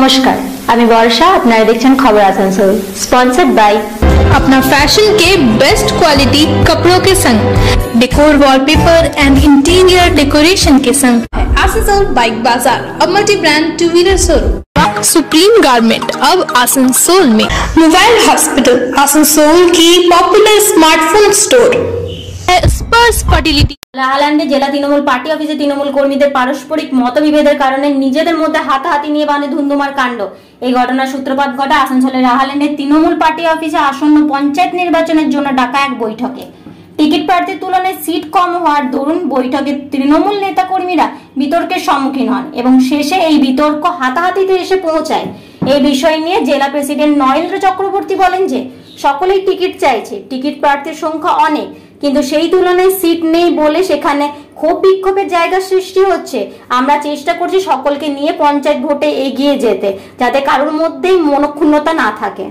नमस्कार, আমি বর্ষা। আপনারা দেখছেন খবর আসানসোল, स्पॉन्सर्ड बाय अपना फैशन के बेस्ट क्वालिटी कपड़ों के संग decor wallpaper and interior decoration के संग है आसनसोल बाइक बाजार, अब multi brand two wheeler showroom. Supreme garment अब आसनसोल में। मोबाइल हॉस्पिटल आसनसोल की popular smartphone store. Sparsh fertility. লাহাল্যান্ডে জেলা তৃণমূল পার্টি অফিসে তৃণমূল কর্মীদের পারস্পরিক মতবিভেদের কারণে নিজেদের মধ্যে হাতাহাতি নিয়ে বানে ধুন্ধুমার কাণ্ড। এই ঘটনার সূত্রপাত ঘটে আসানসোলের লাহাল্যান্ডের তৃণমূল পার্টি অফিসে আসন্ন পঞ্চায়েত নির্বাচনের জন্য ডাকা এক বৈঠকে। টিকিট প্রার্থীর তুলনায় সিট কম হওয়ার দরুন বৈঠকে তৃণমূল নেতা কর্মীরা বিতর্কের সম্মুখীন হন এবং শেষে এই বিতর্ক হাতাহাতিতে এসে পৌঁছায়। এই বিষয় নিয়ে জেলা প্রেসিডেন্ট নরেন্দ্র চক্রবর্তী বলেন যে সকলেই টিকিট চাইছে, টিকিট প্রার্থীর সংখ্যা অনেক, কিন্তু সেই তুলনায় সিট নেই বলে সেখানে ক্ষোভ বিক্ষোভের জায়গা সৃষ্টি হচ্ছে। আমরা চেষ্টা করছি সকলকে নিয়ে পঞ্চায়েত ভোটে এগিয়ে যেতে, যাতে কারোর মধ্যেই মনোক্ষুণ্ণতা না থাকে।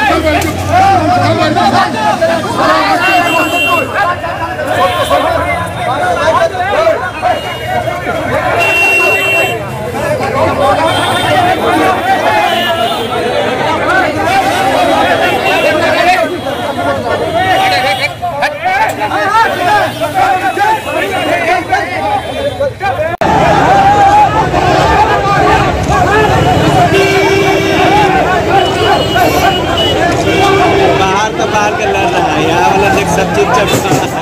बाहर का लड़ रहा है, यहाँ वाला देख सब चीज चल रहा है।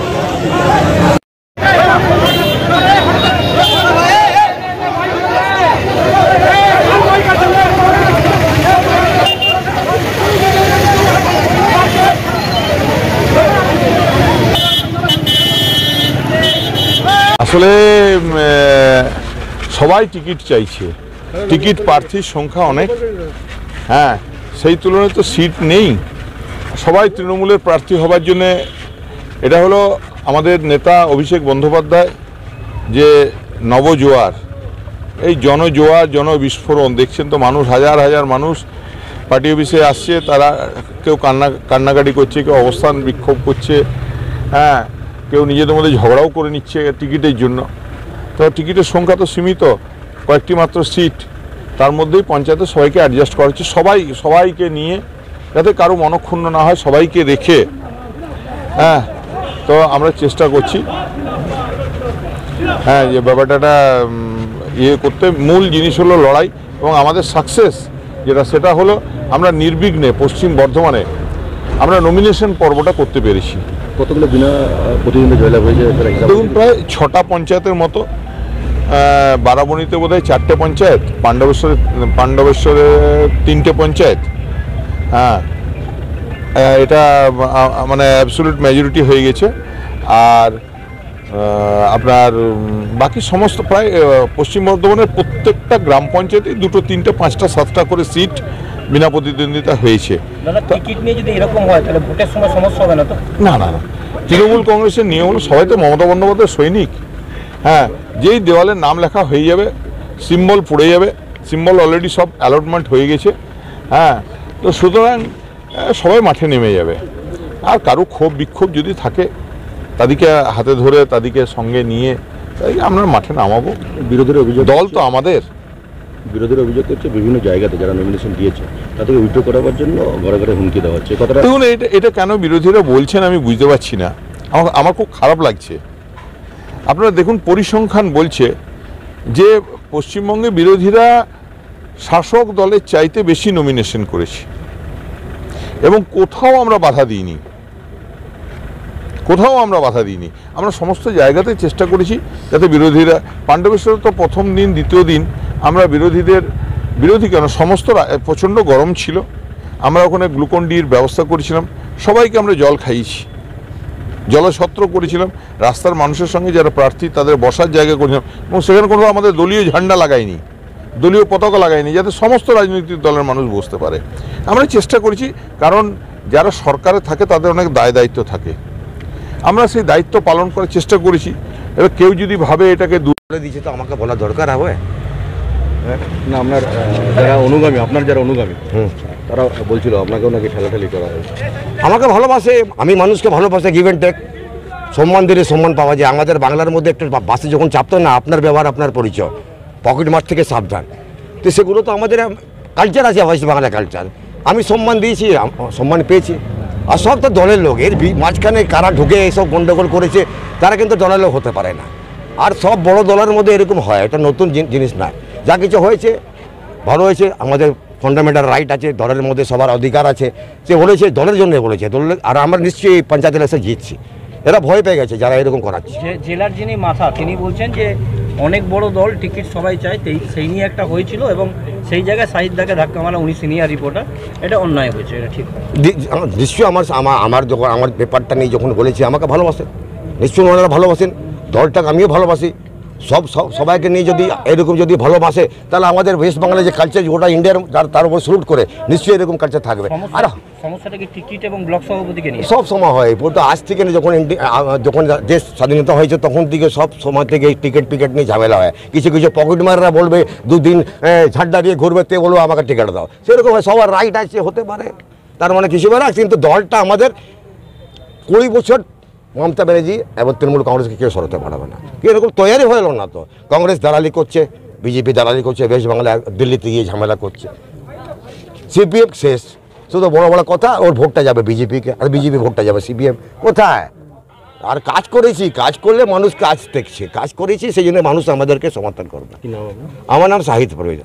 আসলে সবাই টিকিট চাইছে, টিকিট প্রার্থীর সংখ্যা অনেক, হ্যাঁ সেই তুলনায় তো সিট নেই। সবাই তৃণমূলের প্রার্থী হবার জন্যে, এটা হলো আমাদের নেতা অভিষেক বন্দ্যোপাধ্যায় যে নবজোয়ার, এই জনজোয়ার, জনবিস্ফোরণ দেখছেন তো, মানুষ হাজার হাজার মানুষ পার্টি অফিসে আসছে, তারা কেউ কান্নাকাটি করছে, কেউ অবস্থান বিক্ষোভ করছে, হ্যাঁ কেউ নিজেদের মধ্যে ঝগড়াও করে নিচ্ছে টিকিটের জন্য। তো টিকিটের সংখ্যা তো সীমিত, কয়েকটি মাত্র সিট, তার মধ্যেই পঞ্চায়েতে সবাইকে অ্যাডজাস্ট করা হচ্ছে, সবাইকে নিয়ে যাতে কারো মনক্ষুণ্ণ না হয়, সবাইকে রেখে, হ্যাঁ তো আমরা চেষ্টা করছি, হ্যাঁ যে ব্যাপারটা ইয়ে করতে। মূল জিনিস হলো লড়াই, এবং আমাদের সাকসেস যেটা সেটা হলো আমরা নির্বিঘ্নে পশ্চিম বর্ধমানে আমরা নমিনেশন পর্বটা করতে পেরেছি। কতগুলো বিনা প্রতিদ্বন্দ্বী জয়লাভ হয়েছে দেখুন, প্রায় 6টা পঞ্চায়েতের মতো, বারাবণীতে বোধহয় 4টে পঞ্চায়েত, পাণ্ডবেশ্বরে 3টে পঞ্চায়েত, হ্যাঁ এটা মানে অ্যাবসলিউট মেজরিটি হয়ে গেছে। আর আপনার বাকি সমস্ত প্রায় পশ্চিম বর্ধমানের প্রত্যেকটা গ্রাম পঞ্চায়েতে 2, 3, 5, 7টা করে সিট বিনা প্রতিদ্বন্দ্বিতা হয়েছে। টিকিট নিয়ে যদি এরকম হয় তাহলে ভোটের সময় সমস্যা হবে না তো? না না না, তৃণমূল কংগ্রেসের নিয়ম হলো সবাই তো মমতা বন্দ্যোপাধ্যায়ের সৈনিক, হ্যাঁ যেই দেওয়ালের নাম লেখা হয়ে যাবে, সিম্বল পড়ে যাবে, সিম্বল অলরেডি সব অ্যালটমেন্ট হয়ে গেছে, হ্যাঁ তো সুতরাং সবাই মাঠে নেমে যাবে। আর কারো ক্ষোভ বিক্ষোভ যদি থাকে তাদেরকে হাতে ধরে, তাদেরকে সঙ্গে নিয়ে আমরা মাঠে নামাবো। বিরোধীর অভিযোগ, দল তো আমাদের। বিরোধীর অভিযোগ করছে বিভিন্ন জায়গাতে যারা নমিনেশন দিয়েছে তাদেরকে উইথড্র করাবার জন্য ঘরে ঘরে হুমকি দেওয়া হচ্ছে। কথাটা দেখুন, এটা কেন বিরোধীরা বলছেন আমি বুঝতে পারছি না, আমার খুব খারাপ লাগছে। আপনারা দেখুন, পরিসংখ্যান বলছে যে পশ্চিমবঙ্গে বিরোধীরা শাসক দলের চাইতে বেশি নমিনেশন করেছে, এবং কোথাও আমরা বাধা দিইনি, আমরা সমস্ত জায়গাতে চেষ্টা করেছি যাতে বিরোধীরা, পাণ্ডবেশ্বরে তো প্রথম দিন দ্বিতীয় দিন আমরা বিরোধী কেন সমস্ত প্রচণ্ড গরম ছিল, আমরা ওখানে গ্লুকন ডির ব্যবস্থা করেছিলাম, সবাইকে আমরা জল খাইয়েছি, জলছত্র করেছিলাম, রাস্তার মানুষের সঙ্গে যারা প্রার্থী তাদের বসার জায়গা করেছিলাম, এবং সেখানে কোনো আমাদের দলীয় ঝান্ডা লাগাইনি, দলীয় পতাকা লাগাইনি, যাতে সমস্ত রাজনৈতিক দলের মানুষ বসতে পারে। আমরা চেষ্টা করেছি, কারণ যারা সরকারে থাকে তাদের অনেক দায় দায়িত্ব থাকে, আমরা সেই দায়িত্ব পালন করার চেষ্টা করেছি। এবার কেউ যদি ভাবে এটাকে দূরে দিচ্ছে, তো আমাকে বলা দরকার হবে না। আপনার যারা অনুগামী, তারা বলছিল আপনাকেও নাকি ঠেলাঠেলি করা হয়েছে। আমাকে ভালোবাসে, আমি মানুষকে ভালোবাসে, গিভ অ্যান্ড টেক, সম্মান দিলে সম্মান পাওয়া যায়। আমাদের বাংলার মধ্যে একটা বাসে যখন চাপতো না, আপনার ব্যবহার আপনার পরিচয়, পকেট মার থেকে সাবধান, তো সেগুলো তো আমাদের কালচার আছে, ওয়েস্ট বাংলা কালচার। আমি সম্মান দিয়েছি, সম্মান পেয়েছি। আর সব তো দলের লোক, এর মাঝখানে কারা ঢুকে এসব গণ্ডগোল করেছে তারা কিন্তু দলের লোক হতে পারে না। আর সব বড় দলের মধ্যে এরকম হয়, এটা নতুন জিনিস না। যা কিছু হয়েছে ভালো হয়েছে, আমাদের ফান্ডামেন্টাল রাইট আছে, দলের মধ্যে সবার অধিকার আছে। সে বলেছে দলের জন্য বলেছে, দলের। আর আমরা নিশ্চয়ই পঞ্চায়েত ইলেকশন জিতছি। এরা ভয় পেয়ে গেছে যারা এরকম করাচ্ছে। জেলার যিনি মাথা তিনি বলছেন যে অনেক বড় দল, টিকিট সবাই চায়, সেই নিয়ে একটা হয়েছিল এবং সেই জায়গায় সাহিদাকে ধাক্কা মারা, উনি সিনিয়র রিপোর্টার, এটা অন্যায় হয়েছে, এটা ঠিক? নিশ্চয়ই আমার যখন আমার ব্যাপারটা নিয়ে যখন বলেছি আমাকে ভালোবাসেন, নিশ্চয়ই ওনারা ভালোবাসেন, দলটাকে আমিও ভালোবাসি। সবাইকে নিয়ে যদি এরকম যদি ভালোবাসে তাহলে আমাদের ওয়েস্ট বাংলায় যে কালচার গোটা ইন্ডিয়ার তার উপর স্যালুট করে, নিশ্চয়ই এরকম কালচার থাকবে। আর সমস্যাটা কি টিকিট এবং ব্লক সভাপতিকে নিয়ে? সব সময় হয়, পুরো আজ থেকে যখন দেশ স্বাধীনতা হয়েছে তখন থেকে সব সময় থেকে টিকিট নিয়ে ঝামেলা হয়। কিছু পকেটমাররা বলবে দুদিন ঝাড় দিয়ে ঘুরবে, তে বলবো আমাকে টিকিট দাও, সেরকম হয়। সবার রাইট আছে, হতে পারে, তার মানে কিছু বলে। কিন্তু দলটা আমাদের 20 বছর মমতা ব্যানার্জি এবং তৃণমূল কংগ্রেসকে কেউ সরাতে পারবে না। এরকম তৈরি হলো না তো। কংগ্রেস দালালি করছে, বিজেপি দালালি করছে, ওয়েস্ট বাংলায় দিল্লিতে গিয়ে ঝামেলা করছে। সিপিএম শেষ, শুধু বড় বড় কথা, ওর ভোটটা যাবে বিজেপিকে, আর বিজেপি ভোটটা যাবে সিপিএম। কোথায়? আর কাজ করেছি, কাজ করলে মানুষ কাজ দেখছে, কাজ করেছি সেই জন্য মানুষ আমাদেরকে সমর্থন করবে। আমার নাম শাহিদ পরভেজ।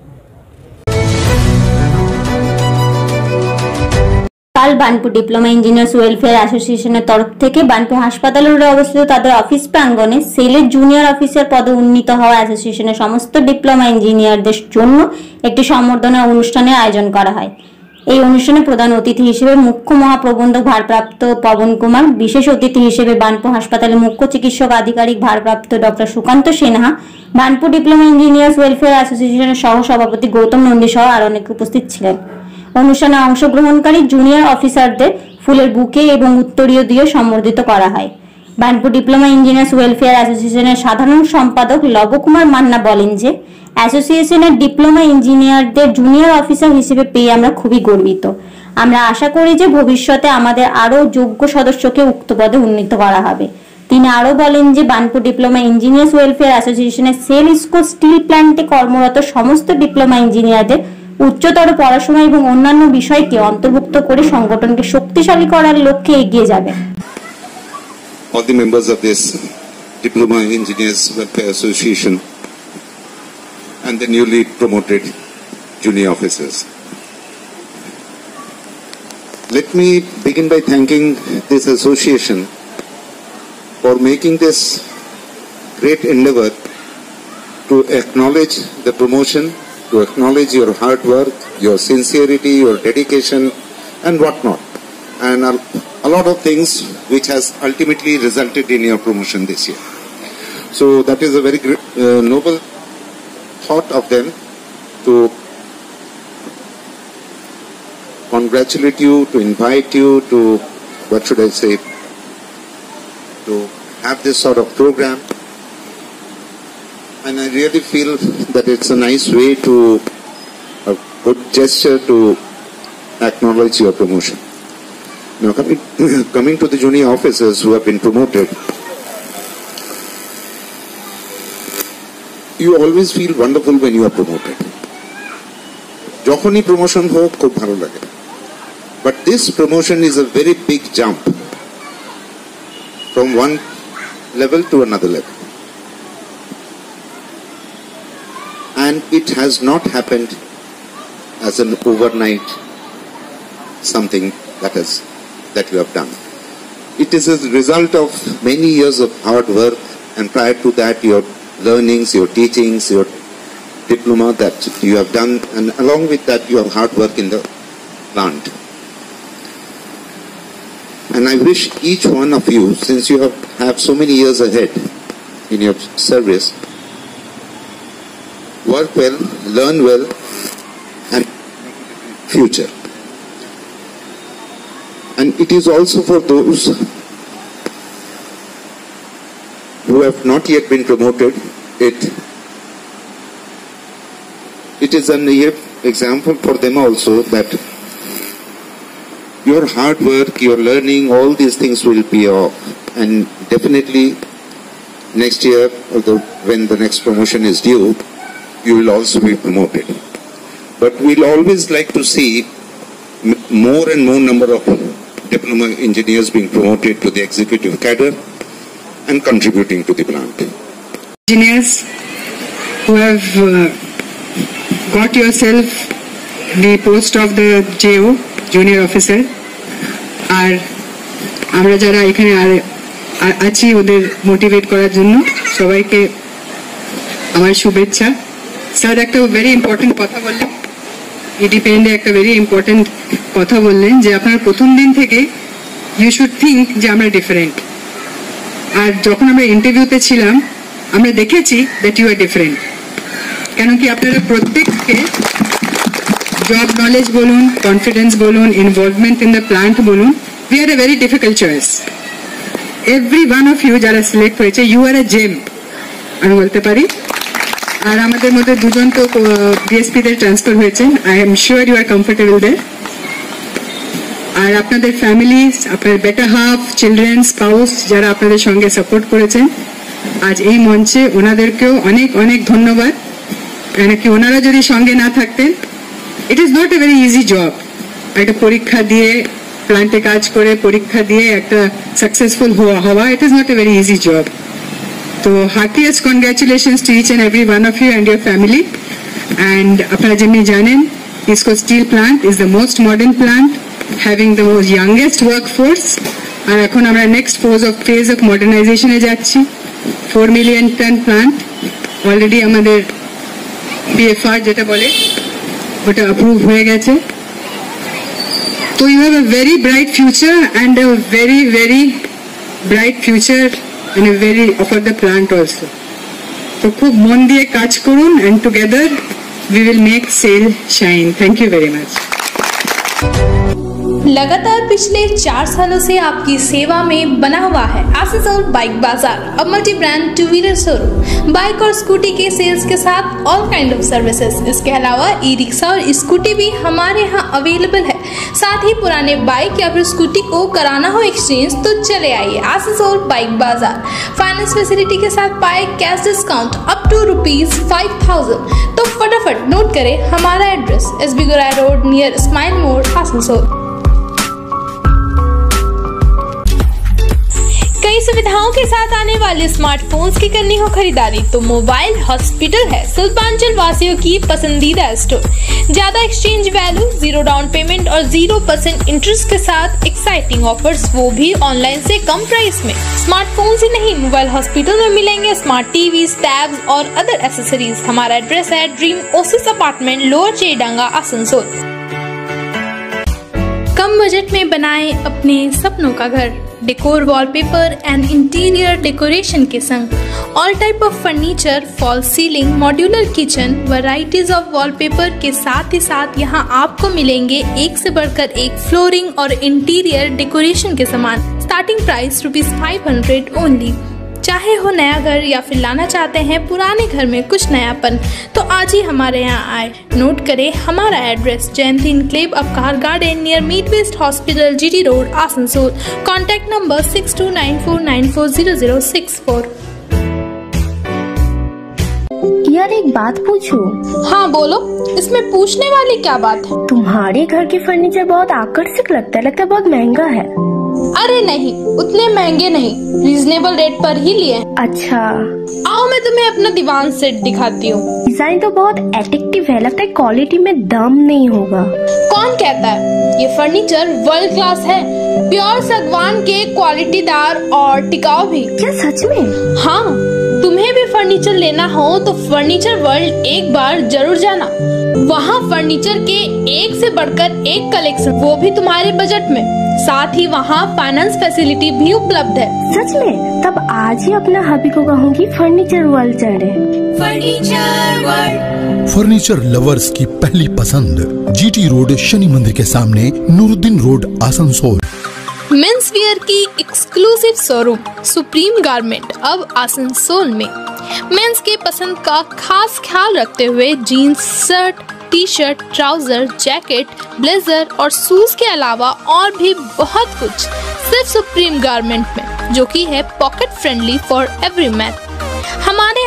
কাল বার্নপুর ডিপ্লোমা ইঞ্জিনিয়ার্স ওয়েলফেয়ার অ্যাসোসিয়েশনের তরফ থেকে বার্নপুর হাসপাতাল রোডে অবস্থিত তাদের অফিস প্রাঙ্গণে সেলের জুনিয়র অফিসার পদে উন্নীত হওয়া অ্যাসোসিয়েশনের সমস্ত ডিপ্লোমা ইঞ্জিনিয়ারদের জন্য একটি সম্বর্ধনা অনুষ্ঠানের আয়োজন করা হয়। এই অনুষ্ঠানে প্রধান অতিথি হিসেবে মুখ্য মহাপ্রবন্ধক ভারপ্রাপ্ত পবন কুমার, বিশেষ অতিথি হিসেবে বার্নপুর হাসপাতালের মুখ্য চিকিৎসক আধিকারিক ভারপ্রাপ্ত doctor Sukanta Sinha, Burnpur diploma engineers welfare অ্যাসোসিয়েশনের সহ সভাপতি গৌতম নন্দী সহ আরো অনেকে উপস্থিত ছিলেন। অনুষ্ঠানে অংশগ্রহণকারী জুনিয়র অফিসারদের ফুলের বুকে এবং উত্তরীয় দিয়ে সম্বর্ধিত করা হয়। বার্নপুর ডিপ্লোমা ইঞ্জিনিয়ার্স ওয়েলফেয়ার অ্যাসোসিয়েশনের সাধারণ সম্পাদক লব কুমার মান্না বলেন যে অ্যাসোসিয়েশনের ডিপ্লোমা ইঞ্জিনিয়ারদের জুনিয়র অফিসার হিসেবে পেয়ে আমরা খুবই গর্বিত। আমরা আশা করি যে ভবিষ্যতে আমাদের আরও যোগ্য সদস্যকে উক্ত পদে উন্নীত করা হবে। তিনি আরও বলেন যে বার্নপুর ডিপ্লোমা ইঞ্জিনিয়ার্স ওয়েলফেয়ার অ্যাসোসিয়েশনের সেল ইস্কো স্টিল প্ল্যান্টে কর্মরত সমস্ত ডিপ্লোমা ইঞ্জিনিয়ারদের উচ্চতর পড়াশোনা এবং অন্যান্য বিষয়কে অন্তর্ভুক্ত করে সংগঠনকে শক্তিশালী করার লক্ষ্যে এগিয়ে যাবে। All the members of this Diploma Engineers Welfare Association and the newly promoted junior officers. Let me begin by thanking this association for making this great endeavor to acknowledge the promotion, to acknowledge your hard work, your sincerity, your dedication and whatnot, and a lot of things which has ultimately resulted in your promotion this year. So that is a very noble thought of them to congratulate you, to invite you to, what should I say, to have this sort of program. And I really feel that it's a nice way to, a good gesture to acknowledge your promotion. Now coming to the junior officers who have been promoted, you always feel wonderful when you are promoted. Jokhoni promotion ho khub bhalo lage. But this promotion is a very big jump from one level to another level. And it has not happened as an overnight something that you have done. It is a result of many years of hard work, and prior to that your learnings, your teachings, your diploma that you have done, and along with that your hard work in the plant. And I wish each one of you, since you have so many years ahead in your service, work well, learn well, and future. And it is also for those who have not yet been promoted. It is an example for them also that your hard work, your learning, all these things will pay off. And definitely next year, although when the next promotion is due, you will also be promoted. But we'll always like to see more and more number of diploma engineers being promoted to the executive cadre and contributing to the plant. Engineers who have got yourself the post of the JO, junior officer, আর আমরা যারা এখানে আছি ওদের motivate করার জন্য সবাইকে আমার শুভেচ্ছা। স্যার একটা ভেরি ইম্পর্টেন্ট কথা বললেন, ইডিপেন্ডে একটা ভেরি ইম্পর্টেন্ট কথা বললেন যে আপনার প্রথম দিন থেকে ইউ শুড থিঙ্ক যে আমরা ডিফারেন্ট। আর যখন আমরা ইন্টারভিউতে ছিলাম আমরা দেখেছি দ্যাট ইউ আর ডিফারেন্ট, কেন কি আপনারা প্রত্যেককে জব নলেজ বলুন, কনফিডেন্স বলুন, ইনভলভমেন্ট ইন দ্য প্ল্যান্ট বলুন, we are a very difficult choice. Every one of you যারা সিলেক্ট হয়েছে, ইউ আর এ জেম আমি বলতে পারি। আর আমাদের মধ্যে দুজন তো বিএসপিতে ট্রান্সফার হয়েছে, I am sure you are comfortable there. আর আপনাদের ফ্যামিলি, আপনার বেটার হাফ, চিলড্রেন, স্পাউস যারা আপনাদের সঙ্গে সাপোর্ট করেছেন আজ এই মঞ্চে, ওনাদেরকেও অনেক অনেক ধন্যবাদ। কেন কি ওনারা যদি সঙ্গে না থাকতেন, it is not a very easy job. একটা পরীক্ষা দিয়ে প্ল্যান্টে কাজ করে পরীক্ষা দিয়ে একটা সাকসেসফুল হওয়া, it is not a very easy job. তো heartiest congratulations to each and every one of you and your family. And আপনারা যেমনি জানেন, IISCO steel plant is the most modern plant, having the most youngest workforce. আর এখন আমরা next phase of মডার্নাইজেশনে যাচ্ছি। 4 million ton plant already আমাদের পিএফআর যেটা বলে ওটা অ্যাপ্রুভ হয়ে গেছে। তো you have a very bright future and a very very bright future and a very for the plant also. তো খুব মন দিয়ে কাজ করুন and together we will make SAIL shine. Thank you very much. लगातार पिछले 4 सालों से आपकी सेवा में बना हुआ है आसनसोल बाइक बाजार, अब multi brand 2 wheeler showroom. Bike और स्कूटी के सेल्स के साथ ऑल काइंड ऑफ सर्विसेज। इसके अलावा ई रिक्शा और स्कूटी भी हमारे यहाँ अवेलेबल है। साथ ही पुराने बाइक या फिर स्कूटी को कराना हो एक्सचेंज तो चले आइए आसनसोल बाइक बाजार। फाइनेंस फैसिलिटी के साथ पाए कैश डिस्काउंट अप टू ₹5,000। तो फटाफट नोट करें हमारा address, SB Gorai road near smile मोड़, आसनसोल। कई सुविधाओं के साथ आने वाले स्मार्टफोन्स की करनी हो खरीदारी तो मोबाइल हॉस्पिटल है सुल्तानचल वासियों की पसंदीदा स्टोर। ज्यादा एक्सचेंज वैल्यू, 0 डाउन पेमेंट और 0% इंटरेस्ट के साथ एक्साइटिंग ऑफर्स, वो भी ऑनलाइन से कम प्राइस में। स्मार्टफोन्स ही नहीं, मोबाइल हॉस्पिटल में मिलेंगे स्मार्ट टीवी, टैब्स और अदर एसेसरीज। हमारा एड्रेस है dream oasis apartment, lower Chedanga, Asansol. कम बजट में बनाएं अपने सपनों का घर, decor, wallpaper and interior decoration के संग। All type of furniture, false ceiling, modular kitchen, varieties of wallpaper के साथ ही साथ यहाँ आपको मिलेंगे एक से बढ़कर एक फ्लोरिंग और इंटीरियर डेकोरेशन के सामान। Starting price ₹500 only. चाहे हो नया घर या फिर लाना चाहते हैं पुराने घर में कुछ नयापन, तो आज ही हमारे यहाँ आए। नोट करें हमारा address, Jayanti enclave Upkar garden near meet west hospital, GT road, Asansol. Contact number 6294940064। यार एक बात पूछूं? हाँ बोलो, इसमें पूछने वाली क्या बात है? तुम्हारे घर के फर्नीचर बहुत आकर्षक लगता है बहुत महंगा है। अरे नहीं, उतने महंगे नहीं, रीजनेबल रेट पर ही लिए। अच्छा, आओ मैं तुम्हें अपना दीवान सेट दिखाती हूँ। डिजाइन तो बहुत एट्रैक्टिव है, लगता है क्वालिटी में दम नहीं होगा। कौन कहता है? ये फर्नीचर वर्ल्ड क्लास है, प्योर सागवान के, क्वालिटीदार और टिकाऊ भी। क्या सच में? हाँ, तुम्हें भी फर्नीचर लेना हो तो फर्नीचर वर्ल्ड एक बार जरूर जाना। वहाँ फर्नीचर के एक से बढ़कर एक कलेक्शन, वो भी तुम्हारे बजट में। साथ ही वहाँ फाइनेंस फैसिलिटी भी उपलब्ध है। सच में? तब आज ही अपना हबी को कहूँगी फर्नीचर वर्ल्ड चढ़े। फर्नीचर वर्ल्ड, फर्नीचर लवर्स की पहली पसंद, GT रोड, शनि मंदिर के सामने, Nooruddin road, Asansol. Men's wear की एक्सक्लूसिव शोरूम सुप्रीम गारमेंट, अब आसनसोल में। मेंस के पसंद का खास ख्याल रखते हुए jeans, shirt, T shirt, trouser, jacket, blazer और शूज के अलावा और भी बहुत कुछ सिर्फ सुप्रीम गारमेंट में, जो कि है pocket friendly for every man. हमारे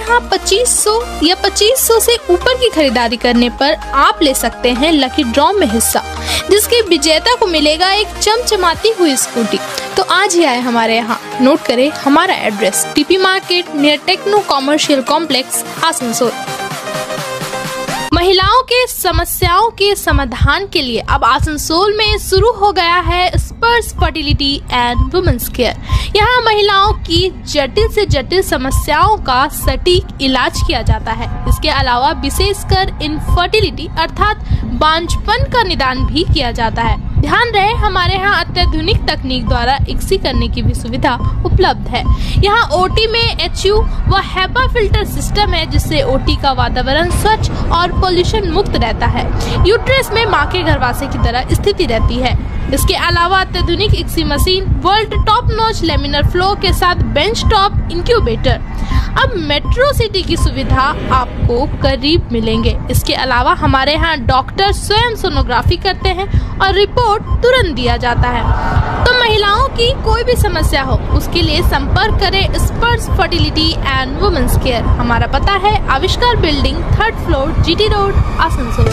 यहाँ 2500 या 2500 से ऊपर की खरीदारी करने पर आप ले सकते हैं लकी ड्रॉ में हिस्सा, जिसके विजेता को मिलेगा एक चमचमाती हुई स्कूटी। तो आज ही आए हमारे यहाँ। नोट करें हमारा address, TP market near techno commercial complex, Asansol. महिलाओं के समस्याओं के समाधान के लिए अब आसनसोल में शुरू हो गया है स्पर्श फर्टिलिटी एंड वुमेन्स केयर। यहाँ महिलाओं की जटिल से जटिल समस्याओं का सटीक इलाज किया जाता है। इसके अलावा विशेषकर इनफर्टिलिटी अर्थात बांझपन का निदान भी किया जाता है। ध्यान रहे हमारे यहाँ अत्याधुनिक तकनीक द्वारा इक्सी करने की भी सुविधा उपलब्ध है। यहाँ ओटी में HU व हेपा फिल्टर सिस्टम है, जिससे ओटी का वातावरण स्वच्छ और पोल्यूशन मुक्त रहता है। यूट्रस में माँ के गर्भाशय की तरह स्थिति रहती है। इसके अलावा अत्याधुनिक ICSI machine, world top notch laminar flow के साथ बेंच टॉप इंक्यूबेटर। अब मेट्रो सिटी की सुविधा आपको करीब मिलेंगे। इसके अलावा हमारे यहाँ डॉक्टर स्वयं सोनोग्राफी करते हैं और रिपोर्ट तुरंत दिया जाता है। तो महिलाओं की कोई भी समस्या हो, उसके लिए संपर्क करें स्पर्श फर्टिलिटी एंड वुमेन्स केयर। हमारा पता है Avishkar building, 3rd floor, GT road, Asansol.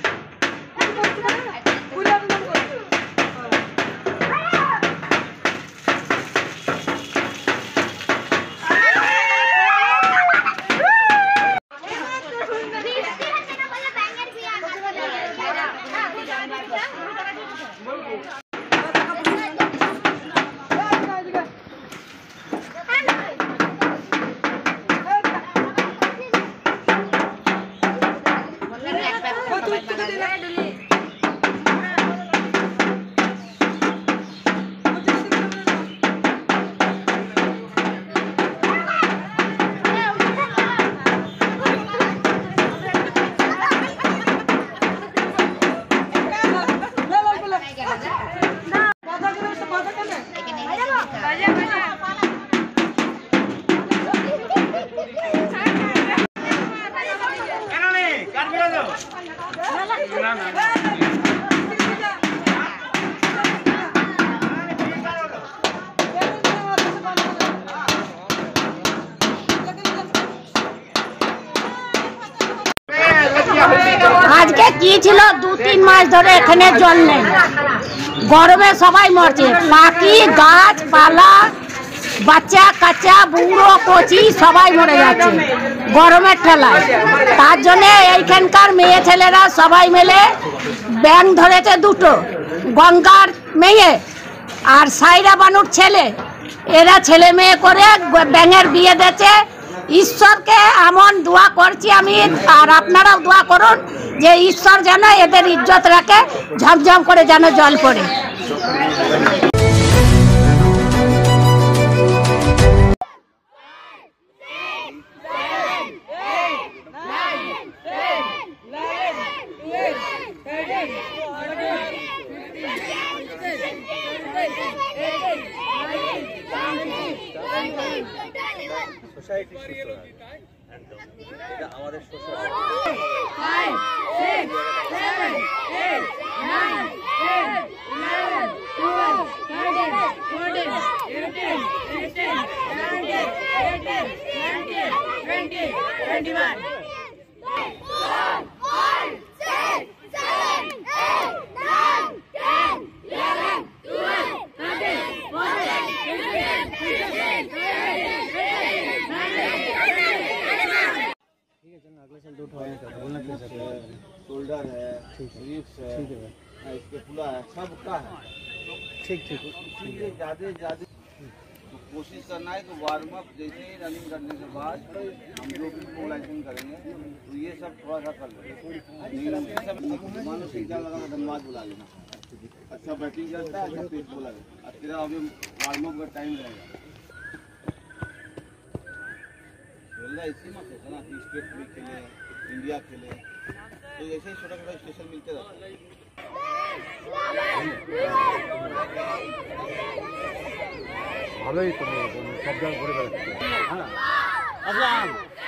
আজকে কি ছিল 2-3 মাস ধরে এখানে জল নেই, গরমে সবাই মরছে, পাখি গাছপালা বাচ্চা কাচ্চা বুড়ো কচি সবাই মরে যাচ্ছে গরমের ঠেলায়। তার জন্য এইখানকার মেয়ে ছেলেরা সবাই মিলে ব্যাঙ ধরেছে দুটো, গঙ্গার মেয়ে আর সাইরা বানুর ছেলে। এরা ছেলে মেয়ে করে ব্যাঙের বিয়ে দিয়েছে। ঈশ্বরকে এমন দোয়া করছি আমি, আর আপনারাও দোয়া করুন যে ঈশ্বর যেন এদের ইজ্জত রাখে, ঝমঝম করে যেন জল পড়ে। সোসাইটি এটা আমাদের সোসাইটি। शोल्डर है, रिप्स है, इसके पूरा है, सबका है। ठीक ज़्यादा कोशिश करना है कि वार्म अप जैसे ही रनिंग करने के बाद हम जो भी मोबिलाइजेशन करेंगे तो ये सब थोड़ा सा कर लेंगे। मानो से क्या लगा धन्यवाद बुला लेना, अच्छा बैटिंग करता है, अच्छा पेट बोला और तेरा अभी वार्म अप का टाइम रहेगा। इसी में सोचना कि स्टेट भी खेले, इंडिया खेले, तो ऐसे ही छोटा छोटा स्टेशन मिलते रहता है। ভালোই তুমি সব জায়গায় ঘুরে বেড়াচ্ছ। হ্যাঁ আসলাম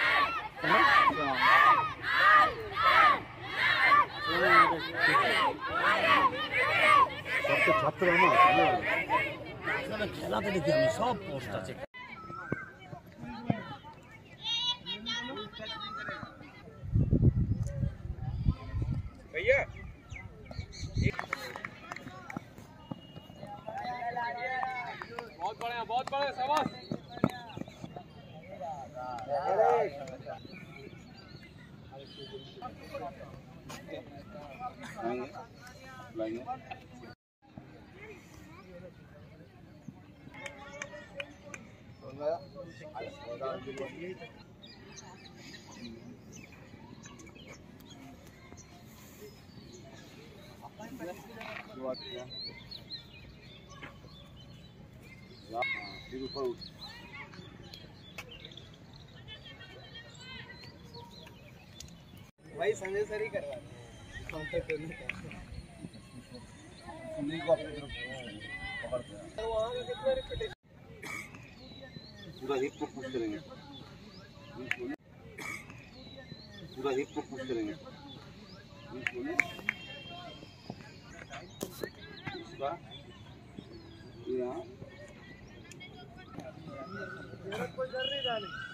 সব তো ছাত্র আমার খেলাতে দেখি আমি সব পোস্ট আছে। बहुत बड़े शाबाश। फिर ऊपर उठ। भाई संजय सर ही करवा सुनील को अपनी तरफ पकड़ते हैं। पूरा हिप को पुश करेंगे, पूरा हिप को पुश करेंगे। उसका यहाँ